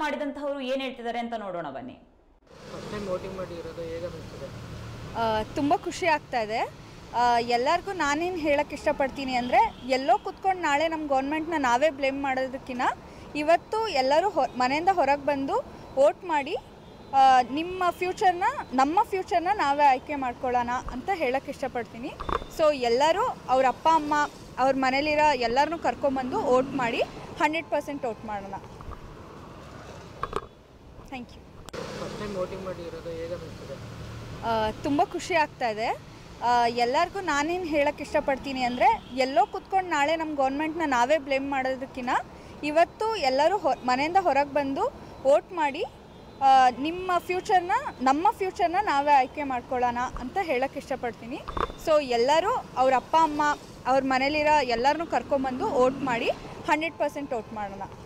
ಮಾಡಿದಂತಹವರು ಏನು ಹೇಳ್ತಿದ್ದಾರೆ ಅಂತ ನೋಡೋಣ ಬನ್ನಿ. ಫಸ್ಟ್ ಟೈಮ್ ವೋಟಿಂಗ್ ಮಾಡಿರೋದು ಹೇಗೆ ಅನಿಸ್ತದೆ? ತುಂಬ ಖುಷಿ ಆಗ್ತಾ ಇದೆ. ಎಲ್ಲರಿಗೂ ನಾನೇನು ಹೇಳೋಕ್ಕೆ ಇಷ್ಟಪಡ್ತೀನಿ ಅಂದರೆ, ಎಲ್ಲೋ ಕೂತ್ಕೊಂಡು ನಾಳೆ ನಮ್ಮ ಗೌರ್ಮೆಂಟ್ನ ನಾವೇ ಬ್ಲೇಮ್ ಮಾಡೋದಕ್ಕಿಂತ ಇವತ್ತು ಎಲ್ಲರೂ ಮನೆಯಿಂದ ಹೊರಗೆ ಬಂದು ವೋಟ್ ಮಾಡಿ ನಿಮ್ಮ ಫ್ಯೂಚರ್ನ, ನಮ್ಮ ಫ್ಯೂಚರ್ನ ನಾವೇ ಆಯ್ಕೆ ಮಾಡ್ಕೊಳ್ಳೋಣ ಅಂತ ಹೇಳೋಕ್ಕೆ ಇಷ್ಟಪಡ್ತೀನಿ. ಸೊ ಎಲ್ಲರೂ ಅವ್ರ ಅಪ್ಪ ಅಮ್ಮ ಅವ್ರ ಮನೇಲಿರೋ ಎಲ್ಲರನ್ನೂ ಕರ್ಕೊಂಬಂದು ವೋಟ್ ಮಾಡಿ 100% ವೋಟ್ ಮಾಡೋಣ. Thank you. First time voting ಮಾಡಿರೋದು ಹೇಗೆ ಅನಿಸ್ತದೆ? ತುಂಬ ಖುಷಿ ಆಗ್ತಾ ಇದೆ. ಎಲ್ಲರಿಗೂ ನಾನೇನು ಹೇಳೋಕ್ಕೆ ಇಷ್ಟಪಡ್ತೀನಿ ಅಂದರೆ, ಎಲ್ಲೋ ಕೂತ್ಕೊಂಡು ನಾಳೆ ನಮ್ಮ ಗೌರ್ಮೆಂಟ್ನ ನಾವೇ ಬ್ಲೇಮ್ ಮಾಡೋದಕ್ಕಿಂತ ಇವತ್ತು ಎಲ್ಲರೂ ಮನೆಯಿಂದ ಹೊರಗೆ ಬಂದು ವೋಟ್ ಮಾಡಿ ನಿಮ್ಮ ಫ್ಯೂಚರ್ನ, ನಮ್ಮ ಫ್ಯೂಚರ್ನ ನಾವೇ ಆಯ್ಕೆ ಮಾಡ್ಕೊಳ್ಳೋಣ ಅಂತ ಹೇಳೋಕ್ಕೆ ಇಷ್ಟಪಡ್ತೀನಿ. ಸೊ ಎಲ್ಲರೂ ಅವ್ರ ಅಪ್ಪ ಅಮ್ಮ ಅವ್ರ ಮನೇಲಿರೋ ಎಲ್ಲರನ್ನೂ ಕರ್ಕೊಂಬಂದು ವೋಟ್ ಮಾಡಿ 100% ವೋಟ್ ಮಾಡೋಣ.